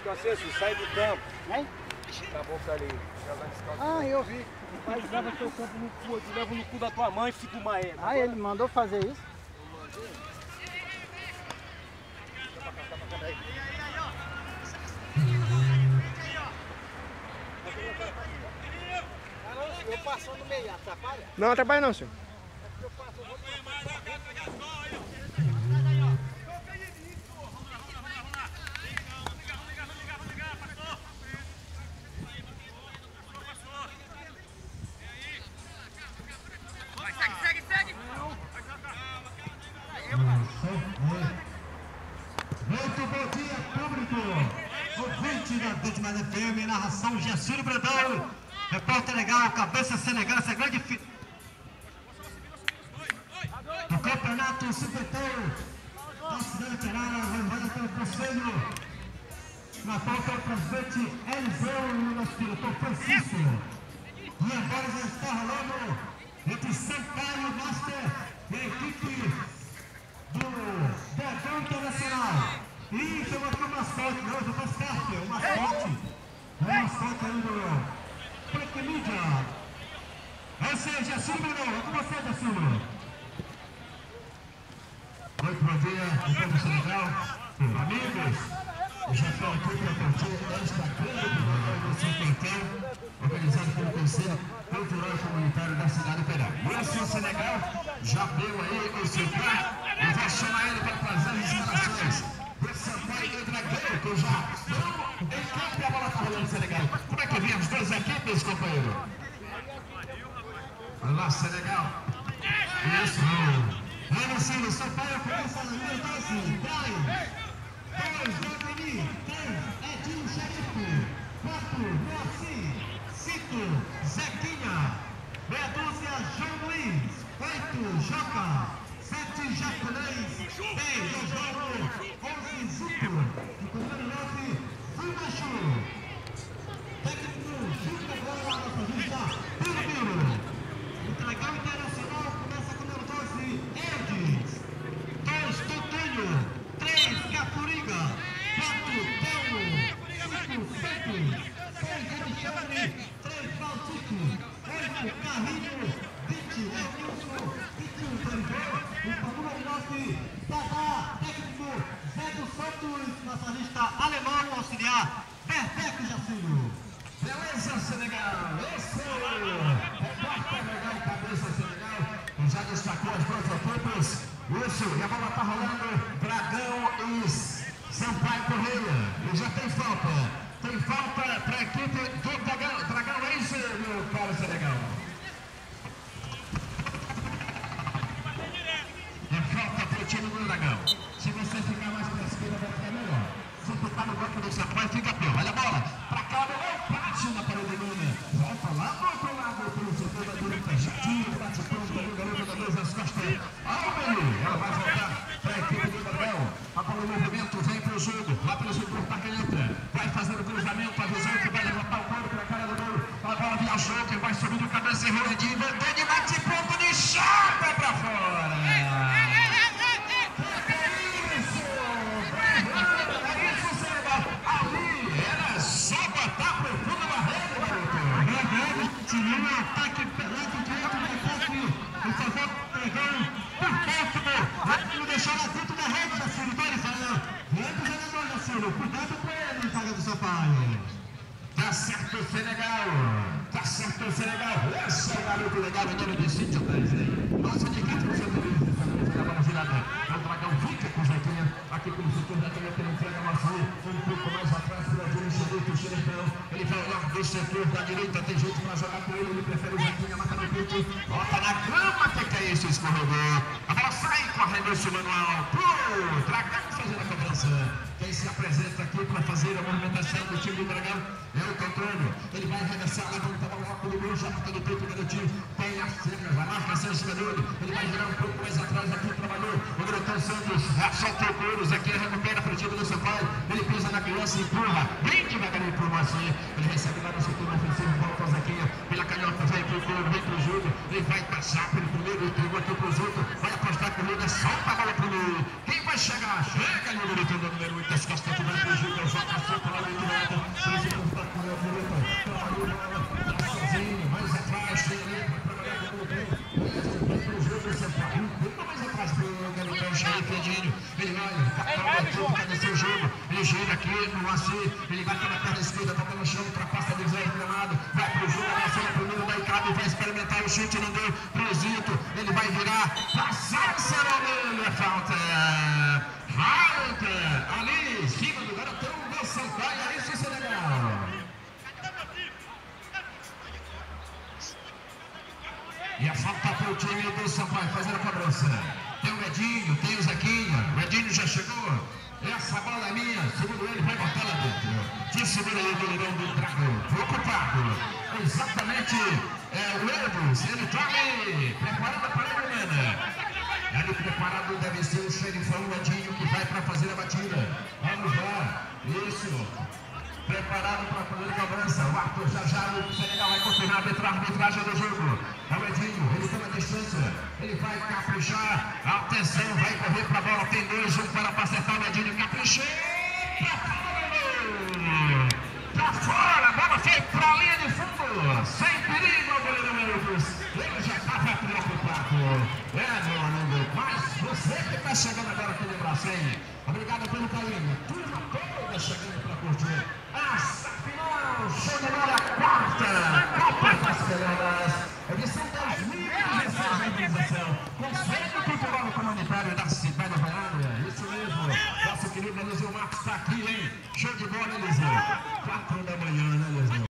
escocês, sai do campo. Hein? Na boca ali. Ah, eu vi. Mas leva teu campo no cu, tu leva no cu da tua mãe e fica uma ele. Ah, ele mandou fazer isso? Eu passo no meio, atrapalha? Não atrapalha não, senhor. Muito bom dia, público! Ouvinte da Vítima FM, narração Gessúrio Brandão, repórter legal, cabeça Senegal, essa grande do Campeonato Supetão da cidade de Arara, levada pelo Conselho, na volta o presidente Eliseu e o nosso diretor Francisco. E agora já está rolando entre Sampaio Master e a equipe do Dragão Internacional. E chegou aqui o mascote, não, já faz parte, o mascote aí do Black Media. Esse é Jacílio, é com você, Jacílio. Muito bom dia, povo Senegal, amigos. Eu já estou aqui para curtir esta grande prova do Supetão, organizado pelo Conselho Cultural e Comunitário da cidade de Perá. E assim o Senegal já deu aí o seu carro e vai chamar ele para fazer as instalações desse Sampaio e Dragão, que já estão em campo e a bola está rolando Senegal. Como é que vem as duas equipes, companheiro? Olha lá, Senegal. Isso. Olha assim, o Sampaio começa na linha 12, 2, Guarani, 3, Edinho Xerife, 4, Moacir, 5, Zequinha, meia dúzia, João Luiz, 8, Joca, 7, Japonês, 10, Osvaldo, 11, Zito, e com o número 9, Fumachu. Técnico, Chico Bola, nossa justa, Piribiro. O Dragão Internacional começa com o número 12, Edis, 2, Totonho, 3, Capuriga, 4, Telmo, 5, Santos, 6, Alexandre, 3, Valtico, 8, Carrinho, 20, Edilson, 21, Dorival, e com o número 9, Dadá, técnico, Zé dos Santos, nossa lista alemão, auxiliar, Perfeito Jacílio. Beleza, Senegal, esse é repórter legal, cabeça Senegal, já destacou as duas equipes. Isso, e a bola está rolando, Dragão e Sampaio Correia. E já tem falta. Tem falta para a equipe do Dragão. Dragão é isso, meu caro Senegal. É falta para o time do Dragão. Se você ficar mais para a esquerda, vai ficar melhor. Se ficar no banco do Sampaio, fica pior. Olha a bola. Para cá, bate na parede dele. Volta lá do outro lado, pelo setor da direita. Jatinho, bate pronto ali, o garoto da 2 às costas. Ela vai voltar para a equipe do Dragão. A bola no movimento, vem para o jogo. Lá pelo jogo, por que entra. Vai fazendo o cruzamento, a visão que vai levantar o gol para a cara do gol. A bola viajou, que vai subindo cabeça e roladinho. Vendeu, bate pronto, de chapa para fora. Tinha um ataque pelado de outro ataque. O favor pegou por perto. Não deixou lá dentro da rede, Jacílio. Então ele fala: vamos jogador, Jacílio. Cuidado com ele, zaga do Sampaio. Tá certo o Senegal. Tá certo o Senegal. Esse é o garoto legal, o nome de Cíntia Pérez. Nossa, de 4% da bola girada. O Dragão fica com o Zequinha. Aqui pelo setor da direita, ele entrega a maçã. Um pouco mais atrás, pela direita, o Xerifão. Ele vai olhar do setor da direita, tem jeito para jogar com ele. Ele prefere o Zequinha, mata no peito. Bota na grama, que é isso, escorregou. A bola sai correndo esse manual. Pro Dragão fazendo a cobrança. Quem se apresenta aqui para fazer a movimentação do time do Dragão é o Contônio. Ele vai arremessar, levanta a bola pelo meio, já bota no peito, garotinho. Tem a cena, vai marcação em cima dele. Ele vai girar um pouco mais atrás aqui, trabalhou. O garotão Santos solta o couro, Zequinha recupera para o time do Sampaio. Ele pisa na criança e empurra. Bem devagarinho empurra assim. Ele recebe lá no setor ofensivo, volta o Zequinha. Pela canhota, vai pro couro, vem pro jogo. Ele vai passar pelo primeiro, entregou aqui pro outros. Vai apostar com o Lula, solta a bola pro meio. Quem vai chegar? Chega ali o garotão do número 8 das costas, que vai pro jogo. É o Joca Santos lá no Moacir, ele vai pela perna esquerda, toca no chão, ultrapassa de zero gramado, vai pro jogo, avançou no primeiro, daí cabe, vai experimentar o chute, não deu pro Zito, ele vai virar, passar o Sarolino, é falta, ali, em cima do garotão do Sampaio, isso é legal. E a falta para o time do Sampaio, fazendo a cobrança. Tem o Edinho, tem o Zequinha, o Edinho já chegou. Essa bola é minha, segundo ele, vai botar lá dentro. Que segura aí o goleirão do Dragão, preocupado. Exatamente, o Edson, ele tá ali, preparado para a Helena. Ali preparado deve ser o xerifão, o Edinho, que vai para fazer a batida. Vamos lá, isso. Preparado para fazer a cobrança. O Arthur já o Senegal vai confirmar a arbitragem do jogo. É o Edinho, ele toma a distância. Ele vai caprichar. Atenção, vai correr para a bola. Tem 2, 1 para acertar o Edinho. Caprichou. Para fora, a bola foi para a linha de fundo. Sem perigo, o goleiro Elvis. Ele já estava preocupado. Meu amigo, mas você que está chegando agora aqui no Bracém. Obrigado pelo carinho. Turma toda chegando para curtir. Essa final, show de bola, quarta Copa das Federas, edição 2016, Conselho Cultural Comunitário da cidade de Goiânia. Isso mesmo, nosso querido Eliseu Marcos está aqui, hein? Show de bola, Eliseu. 4 da manhã, né, Eliseu?